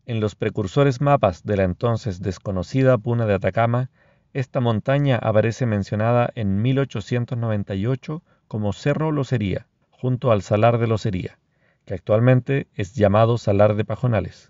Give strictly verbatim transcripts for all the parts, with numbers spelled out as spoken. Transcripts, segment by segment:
En los precursores mapas de la entonces desconocida Puna de Atacama, esta montaña aparece mencionada en mil ochocientos noventa y ocho como Cerro Locería, junto al Salar de Locería, que actualmente es llamado Salar de Pajonales.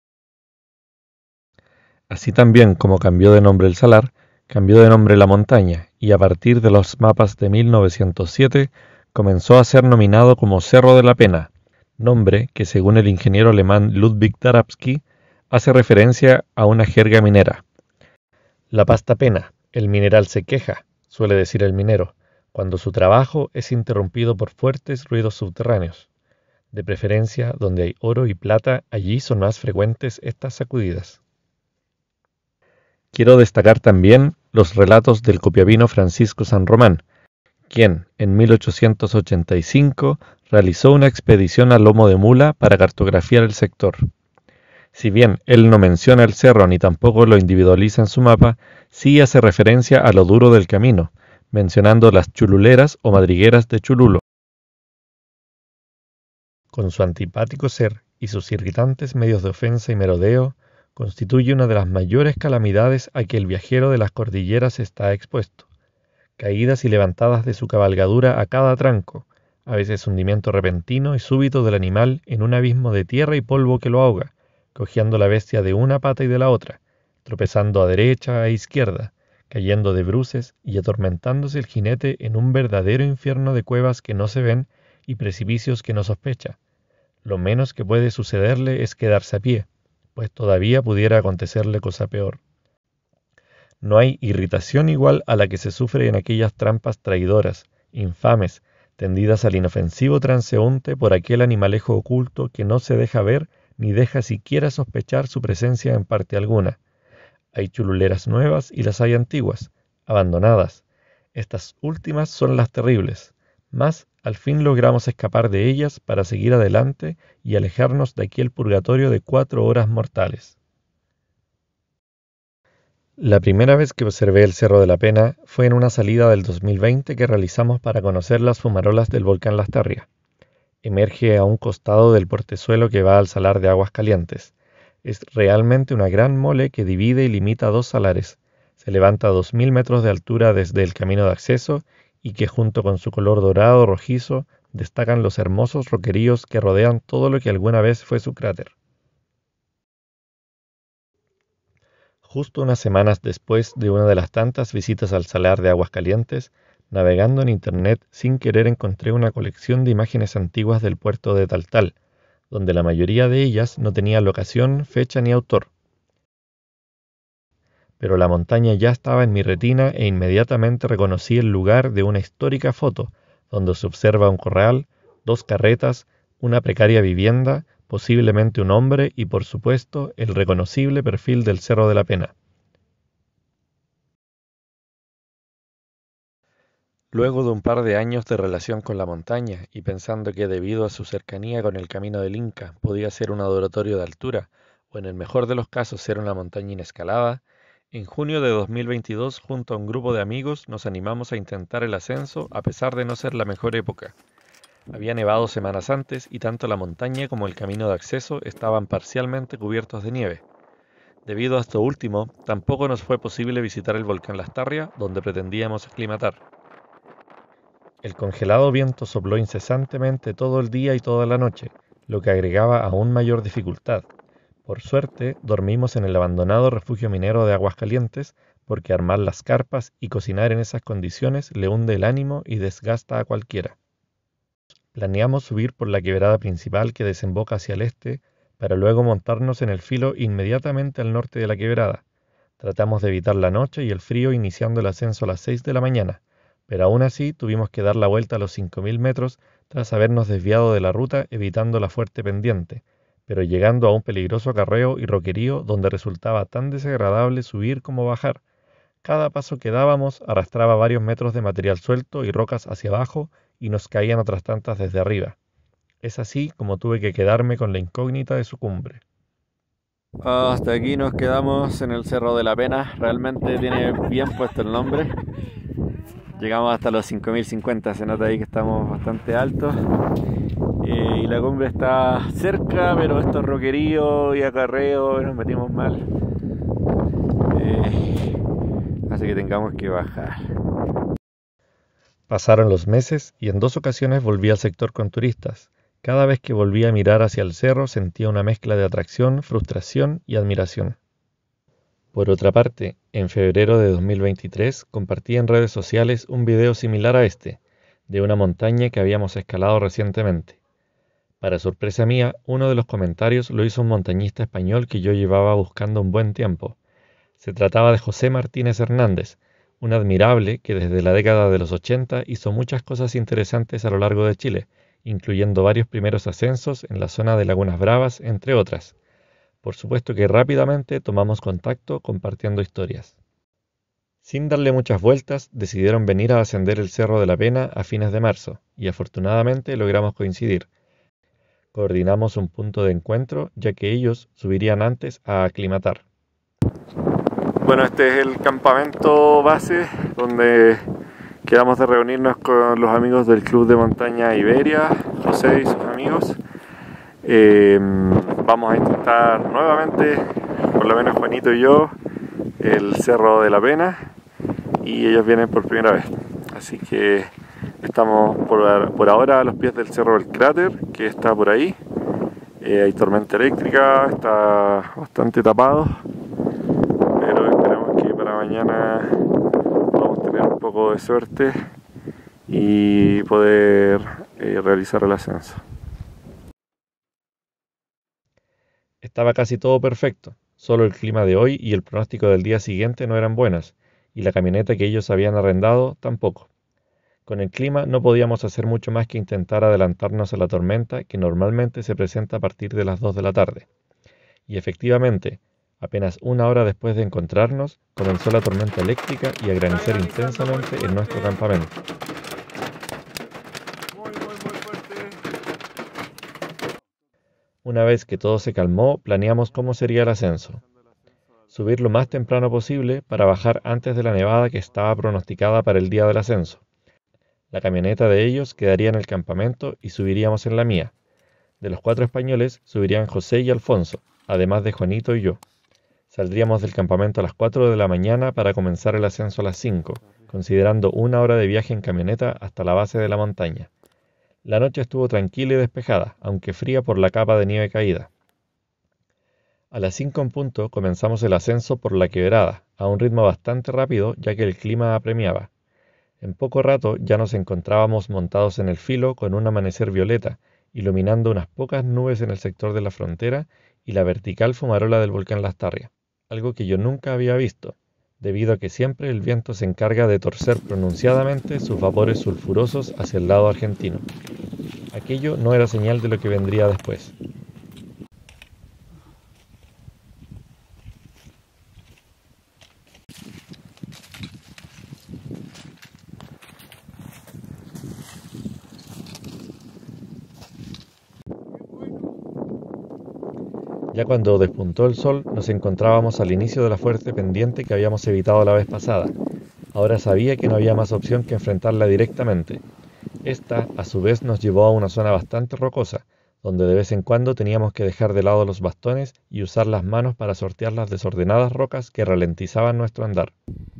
Así también como cambió de nombre el salar, cambió de nombre la montaña, y a partir de los mapas de mil novecientos siete comenzó a ser nominado como Cerro de la Pena, nombre que según el ingeniero alemán Ludwig Darabsky hace referencia a una jerga minera. La pasta pena, el mineral se queja, suele decir el minero, cuando su trabajo es interrumpido por fuertes ruidos subterráneos. De preferencia, donde hay oro y plata, allí son más frecuentes estas sacudidas. Quiero destacar también los relatos del copiavino Francisco San Román, quien en mil ochocientos ochenta y cinco realizó una expedición a lomo de mula para cartografiar el sector. Si bien él no menciona el cerro ni tampoco lo individualiza en su mapa, sí hace referencia a lo duro del camino, mencionando las chululeras o madrigueras de Chululo. Con su antipático ser y sus irritantes medios de ofensa y merodeo, constituye una de las mayores calamidades a que el viajero de las cordilleras está expuesto. Caídas y levantadas de su cabalgadura a cada tranco, a veces hundimiento repentino y súbito del animal en un abismo de tierra y polvo que lo ahoga, cojeando la bestia de una pata y de la otra, tropezando a derecha e izquierda, cayendo de bruces y atormentándose el jinete en un verdadero infierno de cuevas que no se ven y precipicios que no sospecha. Lo menos que puede sucederle es quedarse a pie, pues todavía pudiera acontecerle cosa peor. No hay irritación igual a la que se sufre en aquellas trampas traidoras, infames, tendidas al inofensivo transeúnte por aquel animalejo oculto que no se deja ver ni deja siquiera sospechar su presencia en parte alguna. Hay chululeras nuevas y las hay antiguas, abandonadas. Estas últimas son las terribles, mas al fin logramos escapar de ellas para seguir adelante y alejarnos de aquel purgatorio de cuatro horas mortales. La primera vez que observé el Cerro de la Pena fue en una salida del dos mil veinte que realizamos para conocer las fumarolas del volcán Lastarria. Emerge a un costado del portezuelo que va al salar de Aguas Calientes. Es realmente una gran mole que divide y limita dos salares. Se levanta a dos mil metros de altura desde el camino de acceso y que junto con su color dorado rojizo destacan los hermosos roqueríos que rodean todo lo que alguna vez fue su cráter. Justo unas semanas después de una de las tantas visitas al salar de Aguas Calientes, navegando en internet sin querer encontré una colección de imágenes antiguas del puerto de Taltal, donde la mayoría de ellas no tenía locación, fecha ni autor. Pero la montaña ya estaba en mi retina e inmediatamente reconocí el lugar de una histórica foto, donde se observa un corral, dos carretas, una precaria vivienda, posiblemente un hombre y por supuesto el reconocible perfil del Cerro de la Pena. Luego de un par de años de relación con la montaña y pensando que debido a su cercanía con el camino del Inca podía ser un adoratorio de altura o en el mejor de los casos ser una montaña inescalada, en junio de dos mil veintidós junto a un grupo de amigos nos animamos a intentar el ascenso a pesar de no ser la mejor época. Había nevado semanas antes y tanto la montaña como el camino de acceso estaban parcialmente cubiertos de nieve. Debido a esto último, tampoco nos fue posible visitar el volcán Lastarria, donde pretendíamos aclimatar. El congelado viento sopló incesantemente todo el día y toda la noche, lo que agregaba aún mayor dificultad. Por suerte, dormimos en el abandonado refugio minero de Aguas Calientes, porque armar las carpas y cocinar en esas condiciones le hunde el ánimo y desgasta a cualquiera. Planeamos subir por la quebrada principal que desemboca hacia el este, para luego montarnos en el filo inmediatamente al norte de la quebrada. Tratamos de evitar la noche y el frío iniciando el ascenso a las seis de la mañana, pero aún así tuvimos que dar la vuelta a los cinco mil metros tras habernos desviado de la ruta evitando la fuerte pendiente, pero llegando a un peligroso acarreo y roquerío donde resultaba tan desagradable subir como bajar. Cada paso que dábamos arrastraba varios metros de material suelto y rocas hacia abajo y nos caían otras tantas desde arriba. Es así como tuve que quedarme con la incógnita de su cumbre. Hasta aquí nos quedamos en el Cerro de la Pena, realmente tiene bien puesto el nombre. Llegamos hasta los cinco mil cincuenta, se nota ahí que estamos bastante altos. Eh, y la cumbre está cerca, pero estos roqueríos y acarreos nos metimos mal. Eh, así que tengamos que bajar. Pasaron los meses y en dos ocasiones volví al sector con turistas. Cada vez que volví a mirar hacia el cerro sentía una mezcla de atracción, frustración y admiración. Por otra parte, en febrero de dos mil veintitrés compartí en redes sociales un video similar a este, de una montaña que habíamos escalado recientemente. Para sorpresa mía, uno de los comentarios lo hizo un montañista español que yo llevaba buscando un buen tiempo. Se trataba de José Martínez Hernández, un admirable que desde la década de los ochenta hizo muchas cosas interesantes a lo largo de Chile, incluyendo varios primeros ascensos en la zona de Lagunas Bravas, entre otras. Por supuesto que rápidamente tomamos contacto compartiendo historias. Sin darle muchas vueltas, decidieron venir a ascender el Cerro de la Pena a fines de marzo, y afortunadamente logramos coincidir. Coordinamos un punto de encuentro, ya que ellos subirían antes a aclimatar. Bueno, este es el campamento base donde quedamos de reunirnos con los amigos del Club de Montaña Iberia, José y sus amigos. Eh, vamos a intentar nuevamente, por lo menos Juanito y yo, el Cerro de la Pena, y ellos vienen por primera vez. Así que estamos por, por ahora a los pies del Cerro del Cráter, que está por ahí. Eh, hay tormenta eléctrica, está bastante tapado. Mañana vamos a tener un poco de suerte y poder eh, realizar el ascenso. Estaba casi todo perfecto, solo el clima de hoy y el pronóstico del día siguiente no eran buenas, y la camioneta que ellos habían arrendado tampoco. Con el clima no podíamos hacer mucho más que intentar adelantarnos a la tormenta que normalmente se presenta a partir de las dos de la tarde. Y efectivamente, apenas una hora después de encontrarnos, comenzó la tormenta eléctrica y a granizar intensamente en nuestro campamento. Muy, muy, muy fuerte. Una vez que todo se calmó, planeamos cómo sería el ascenso. Subir lo más temprano posible para bajar antes de la nevada que estaba pronosticada para el día del ascenso. La camioneta de ellos quedaría en el campamento y subiríamos en la mía. De los cuatro españoles subirían José y Alfonso, además de Juanito y yo. Saldríamos del campamento a las cuatro de la mañana para comenzar el ascenso a las cinco, considerando una hora de viaje en camioneta hasta la base de la montaña. La noche estuvo tranquila y despejada, aunque fría por la capa de nieve caída. A las cinco en punto comenzamos el ascenso por la quebrada, a un ritmo bastante rápido ya que el clima apremiaba. En poco rato ya nos encontrábamos montados en el filo con un amanecer violeta, iluminando unas pocas nubes en el sector de la frontera y la vertical fumarola del volcán Lastarria. Algo que yo nunca había visto, debido a que siempre el viento se encarga de torcer pronunciadamente sus vapores sulfurosos hacia el lado argentino. Aquello no era señal de lo que vendría después. Ya cuando despuntó el sol, nos encontrábamos al inicio de la fuerte pendiente que habíamos evitado la vez pasada. Ahora sabía que no había más opción que enfrentarla directamente. Esta, a su vez, nos llevó a una zona bastante rocosa, donde de vez en cuando teníamos que dejar de lado los bastones y usar las manos para sortear las desordenadas rocas que ralentizaban nuestro andar.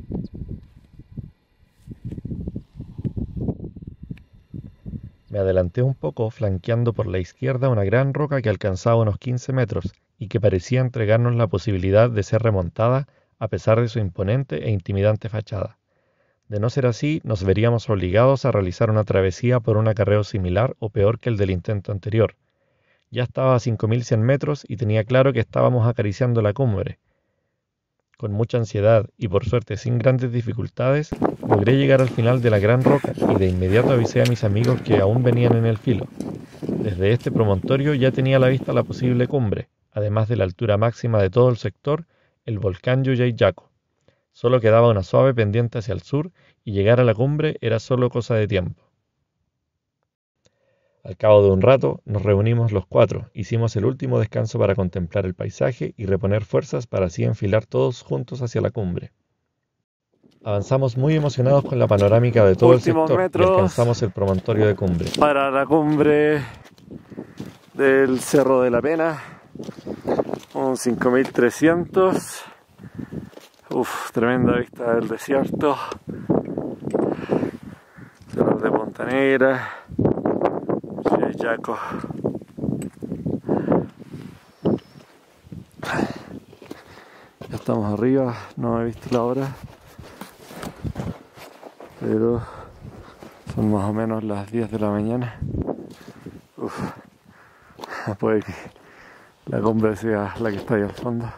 Me adelanté un poco, flanqueando por la izquierda una gran roca que alcanzaba unos quince metros y que parecía entregarnos la posibilidad de ser remontada a pesar de su imponente e intimidante fachada. De no ser así, nos veríamos obligados a realizar una travesía por un acarreo similar o peor que el del intento anterior. Ya estaba a cinco mil cien metros y tenía claro que estábamos acariciando la cumbre. Con mucha ansiedad y por suerte sin grandes dificultades, logré llegar al final de la gran roca y de inmediato avisé a mis amigos que aún venían en el filo. Desde este promontorio ya tenía a la vista la posible cumbre, además de la altura máxima de todo el sector, el volcán Llullaillaco. Solo quedaba una suave pendiente hacia el sur y llegar a la cumbre era solo cosa de tiempo. Al cabo de un rato, nos reunimos los cuatro, hicimos el último descanso para contemplar el paisaje y reponer fuerzas para así enfilar todos juntos hacia la cumbre. Avanzamos muy emocionados con la panorámica de todo el sector y alcanzamos el promontorio de cumbre. Para la cumbre, del Cerro de la Pena, un cinco mil trescientos. Uf, tremenda vista del desierto, cerros de Punta Negra, Yaco. Ya estamos arriba, no he visto la hora, pero son más o menos las diez de la mañana. Uf, puede que la cumbre sea la que está ahí al fondo,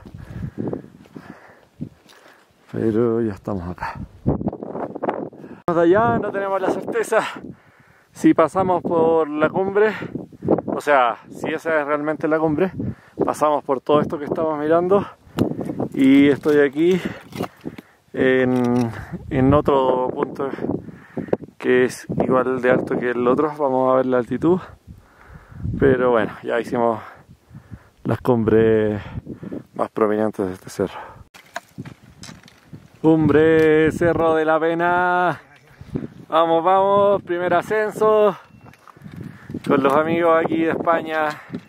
pero ya estamos acá. De allá no tenemos la certeza si pasamos por la cumbre, o sea, si esa es realmente la cumbre. Pasamos por todo esto que estamos mirando y estoy aquí en, en otro punto que es igual de alto que el otro. Vamos a ver la altitud, pero bueno, ya hicimos las cumbres más prominentes de este cerro. Cumbre Cerro de la Pena. Vamos, vamos, primer ascenso con los amigos aquí de España.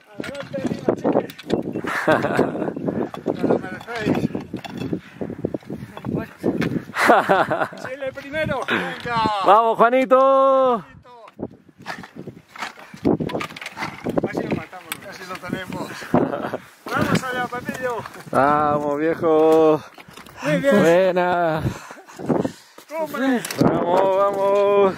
Chile primero. Venga. Vamos, Juanito. Casi lo matamos, casi lo tenemos. Vamos allá, Patillo. Vamos, viejo. Muy bien. Buena. Cumbre. Vamos, vamos.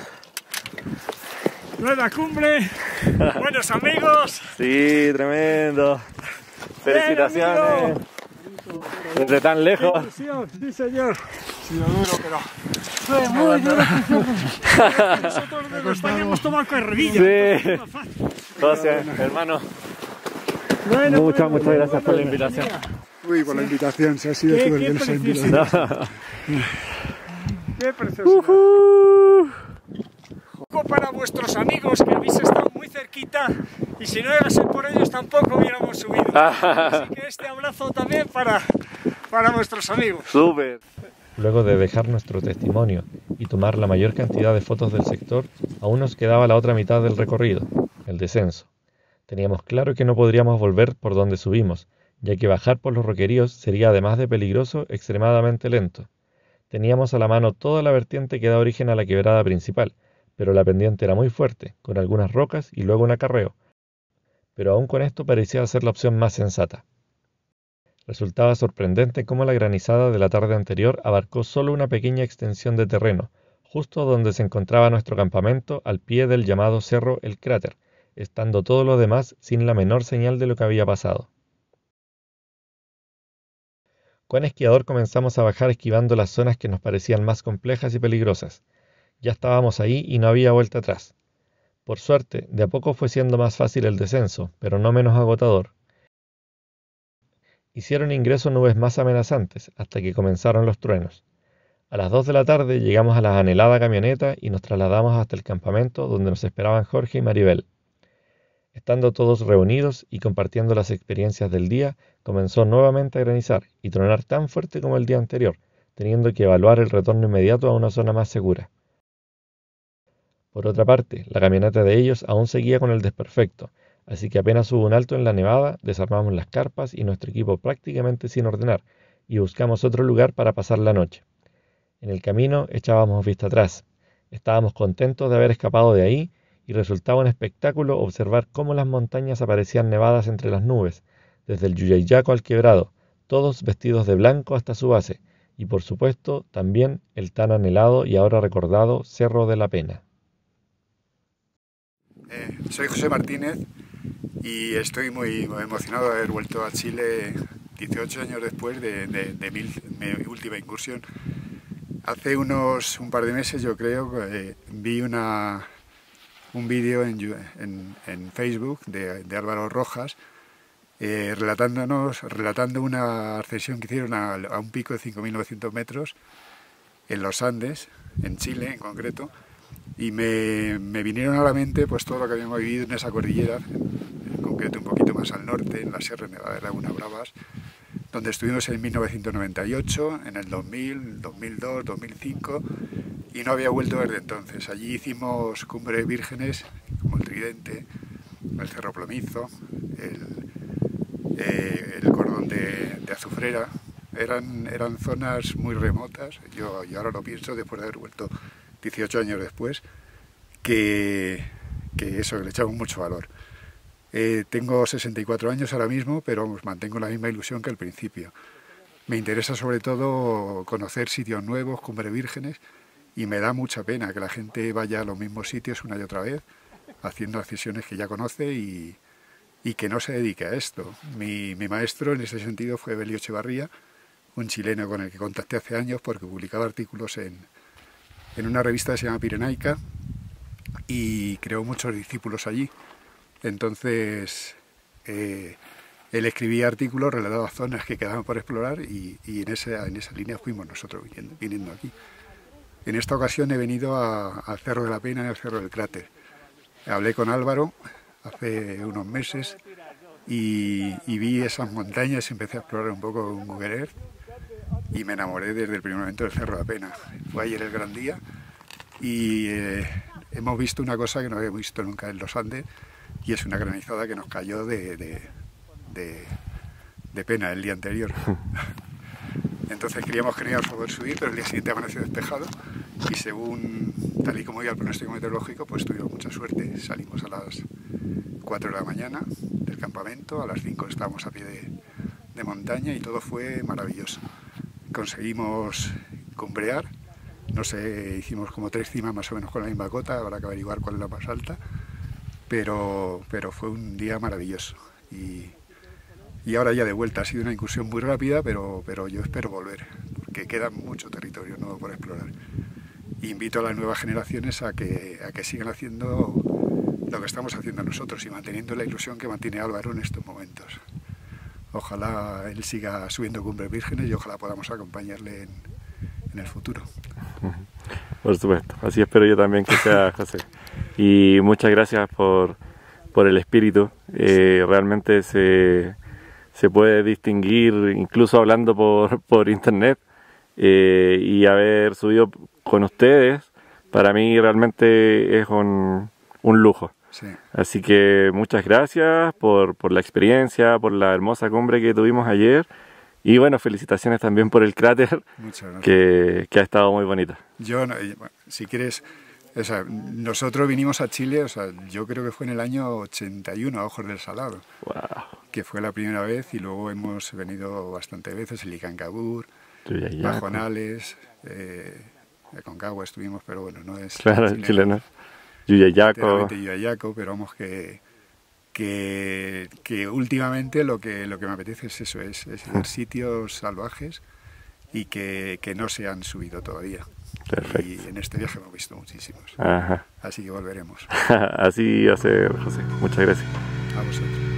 Nueva cumbre. Buenos amigos. Sí, tremendo. Felicitaciones. Desde tan lejos. Sí, señor. Sí, lo duro, pero fue muy duro. Nosotros desde España hemos tomado carrerilla. Sí. Gracias, hermano. Bueno, Muchas, bueno, muchas bueno, gracias por la bueno, invitación. Uy, por la invitación, se ha sido Qué- tú el qué que nos ha preciosidad. invitado. Qué preciosidad. Uh-huh. Para vuestros amigos que habéis estado muy cerquita y si no llegase por ellos tampoco hubiéramos subido. Así que este abrazo también para, para vuestros amigos. Súper. Luego de dejar nuestro testimonio y tomar la mayor cantidad de fotos del sector, aún nos quedaba la otra mitad del recorrido, el descenso. Teníamos claro que no podríamos volver por donde subimos, ya que bajar por los roqueríos sería además de peligroso, extremadamente lento. Teníamos a la mano toda la vertiente que da origen a la quebrada principal, pero la pendiente era muy fuerte, con algunas rocas y luego un acarreo. Pero aún con esto parecía ser la opción más sensata. Resultaba sorprendente cómo la granizada de la tarde anterior abarcó solo una pequeña extensión de terreno, justo donde se encontraba nuestro campamento al pie del llamado cerro El Cráter, estando todo lo demás sin la menor señal de lo que había pasado. Con esquiador comenzamos a bajar esquivando las zonas que nos parecían más complejas y peligrosas. Ya estábamos ahí y no había vuelta atrás. Por suerte, de a poco fue siendo más fácil el descenso, pero no menos agotador. Hicieron ingreso nubes más amenazantes hasta que comenzaron los truenos. A las dos de la tarde llegamos a la anhelada camioneta y nos trasladamos hasta el campamento donde nos esperaban Jorge y Maribel. Estando todos reunidos y compartiendo las experiencias del día, comenzó nuevamente a granizar y tronar tan fuerte como el día anterior, teniendo que evaluar el retorno inmediato a una zona más segura. Por otra parte, la camioneta de ellos aún seguía con el desperfecto, así que apenas hubo un alto en la nevada, desarmamos las carpas y nuestro equipo prácticamente sin ordenar, y buscamos otro lugar para pasar la noche. En el camino echábamos vista atrás. Estábamos contentos de haber escapado de ahí, y resultaba un espectáculo observar cómo las montañas aparecían nevadas entre las nubes, desde el Yuyayaco al Quebrado, todos vestidos de blanco hasta su base, y por supuesto también el tan anhelado y ahora recordado Cerro de la Pena. Eh, soy José Martínez y estoy muy, muy emocionado de haber vuelto a Chile dieciocho años después de, de, de mi, mi última incursión. Hace unos un par de meses, yo creo, eh, vi una, un vídeo en, en, en Facebook de, de Álvaro Rojas eh, relatándonos, relatando una ascensión que hicieron a, a un pico de cinco mil novecientos metros en los Andes, en Chile en concreto. Y me, me vinieron a la mente pues todo lo que habíamos vivido en esa cordillera, en concreto un poquito más al norte, en la Sierra Nevada de Laguna Bravas, donde estuvimos en mil novecientos noventa y ocho, en el dos mil, dos mil dos, dos mil cinco, y no había vuelto desde entonces. Allí hicimos cumbres vírgenes, como el Tridente, el Cerro Plomizo, el, eh, el cordón de, de Azufrera. Eran, eran zonas muy remotas. Yo, yo ahora lo pienso, después de haber vuelto dieciocho años después, que, que eso, que le echamos mucho valor. Eh, tengo sesenta y cuatro años ahora mismo, pero vamos, mantengo la misma ilusión que al principio. Me interesa sobre todo conocer sitios nuevos, cumbres vírgenes, y me da mucha pena que la gente vaya a los mismos sitios una y otra vez, haciendo accesiones que ya conoce y, y que no se dedique a esto. Mi, mi maestro en ese sentido fue Belio Echevarría, un chileno con el que contacté hace años porque publicaba artículos en, en una revista que se llama Pirenaica y creó muchos discípulos allí. Entonces, eh, él escribía artículos, relataba zonas que quedaban por explorar y, y en, esa, en esa línea fuimos nosotros viniendo, viniendo aquí. En esta ocasión he venido al Cerro de la Pena y al Cerro del Cráter. Hablé con Álvaro hace unos meses y, y vi esas montañas y empecé a explorar un poco con Google Earth y me enamoré desde el primer momento del Cerro de la Pena. Fue ayer el gran día y eh, hemos visto una cosa que no habíamos visto nunca en los Andes y es una granizada que nos cayó de, de, de, de pena el día anterior. Entonces creíamos que no íbamos a poder subir, pero el día siguiente amaneció despejado y según, tal y como iba el pronóstico meteorológico, pues tuvimos mucha suerte. Salimos a las cuatro de la mañana del campamento, a las cinco estábamos a pie de, de montaña y todo fue maravilloso. Conseguimos cumbrear, no sé, hicimos como tres cimas más o menos con la misma cota, habrá que averiguar cuál es la más alta, pero, pero fue un día maravilloso. Y, y ahora ya de vuelta, ha sido una incursión muy rápida, pero, pero yo espero volver, porque queda mucho territorio nuevo por explorar. Invito a las nuevas generaciones a que, a que sigan haciendo lo que estamos haciendo nosotros y manteniendo la ilusión que mantiene Álvaro en estos momentos. Ojalá él siga subiendo cumbres vírgenes y ojalá podamos acompañarle en, en el futuro. Por supuesto, así espero yo también que sea, José. Y muchas gracias por, por el espíritu. Eh, realmente se, se puede distinguir, incluso hablando por, por internet, eh, y haber subido con ustedes, para mí realmente es un, un lujo. Sí. Así que muchas gracias por, por la experiencia, por la hermosa cumbre que tuvimos ayer y bueno, felicitaciones también por el cráter que, que ha estado muy bonita. Yo, si quieres, o sea, nosotros vinimos a Chile, o sea, yo creo que fue en el año ochenta y uno a Ojos del Salado, wow. Que fue la primera vez y luego hemos venido bastantes veces, el Icancabur, Yuyayaco. Bajonales, eh, Aconcagua estuvimos, pero bueno, no es claro, chileno. chileno. Yuyayaco. Yuyayaco, pero vamos que, que, que últimamente lo que, lo que me apetece es eso, es, es ver sitios salvajes y que, que no se han subido todavía. Perfecto. Y en este viaje hemos visto muchísimos. Ajá. Así que volveremos. Así va a ser, José. Muchas gracias. A vosotros.